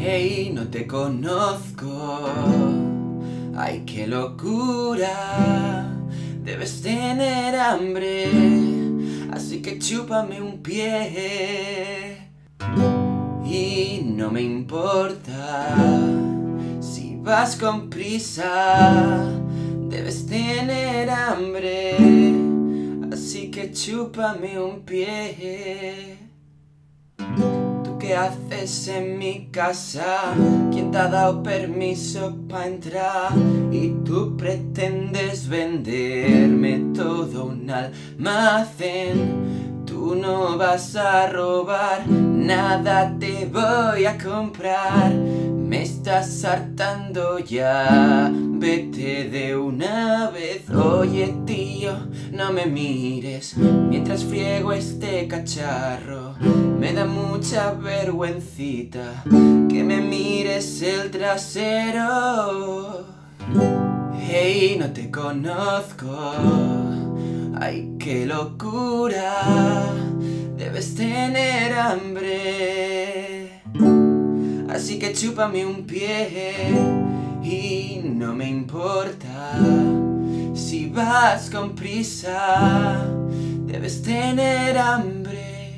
Hey, no te conozco. Ay, qué locura. Debes tener hambre, así que chúpame un pie. Y no me importa si vas con prisa. Debes tener hambre, así que chúpame un pie. ¿Tú qué haces en mi casa? ¿Quién te ha dado permiso para entrar? Y tú pretendes venderme todo un almacén. Tú no vas a robar, nada te voy a comprar. Me estás hartando ya, vete de una vez. Oye tío, no me mires mientras friego este cacharro. Me da mucha vergüencita que me mires el trasero. Hey, no te conozco. Ay, qué locura. Debes tener hambre, así que chúpame un pie. Y no me importa si vas con prisa. Debes tener hambre,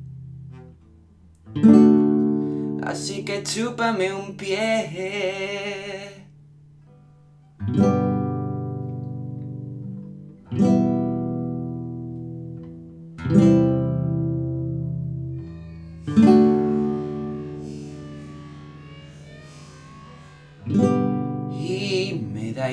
así que chúpame un pie. Y me da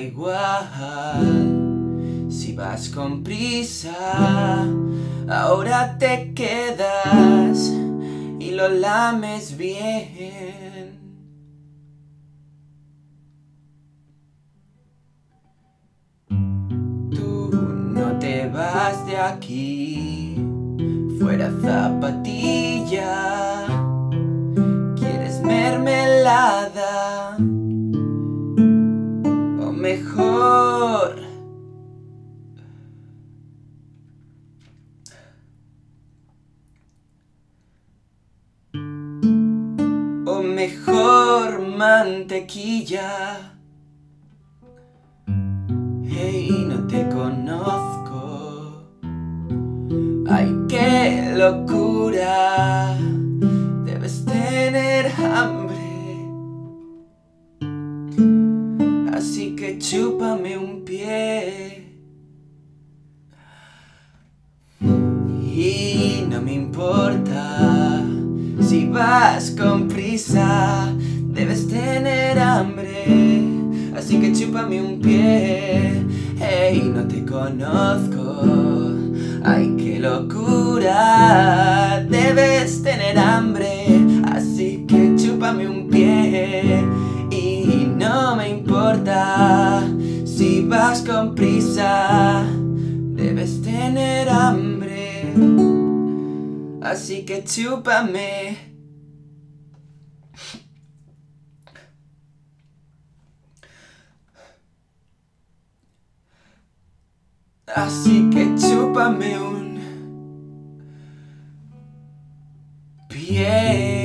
igual si vas con prisa. Ahora te quedas y lo lames bien. Tú no te vas de aquí, fuera zapatilla. ¿Quieres mermelada? O mejor, mantequilla. Hey, no te conozco. Ay, qué locura. Debes tener hambre, así que chúpame un pie. Y no me importa si vas con prisa. Debes tener hambre, así que chúpame un pie. Hey, no te conozco. Ay, qué locura. Debes tener hambre, así que chúpame un pie. Y no me importa si vas con prisa. Debes tener hambre, así que chúpame. Así que chúpame un pie.